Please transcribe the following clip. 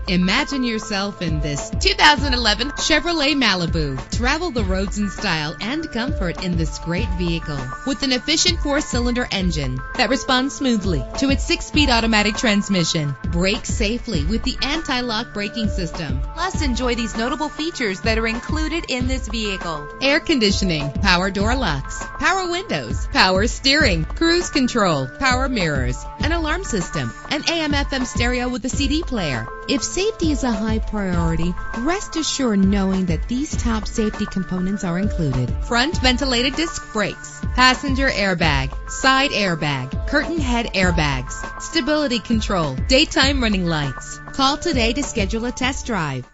Imagine yourself in this 2011 Chevrolet Malibu. Travel the roads in style and comfort in this great vehicle. With an efficient 4-cylinder engine that responds smoothly to its 6-speed automatic transmission. Brake safely with the anti-lock braking system. Plus, enjoy these notable features that are included in this vehicle: air conditioning, power door locks, power windows, power steering, cruise control, power mirrors, an alarm system, an AM/FM stereo with a CD player. If safety is a high priority, rest assured knowing that these top safety components are included: front ventilated disc brakes, passenger airbag, side airbag, curtain head airbags, stability control, daytime running lights. Call today to schedule a test drive.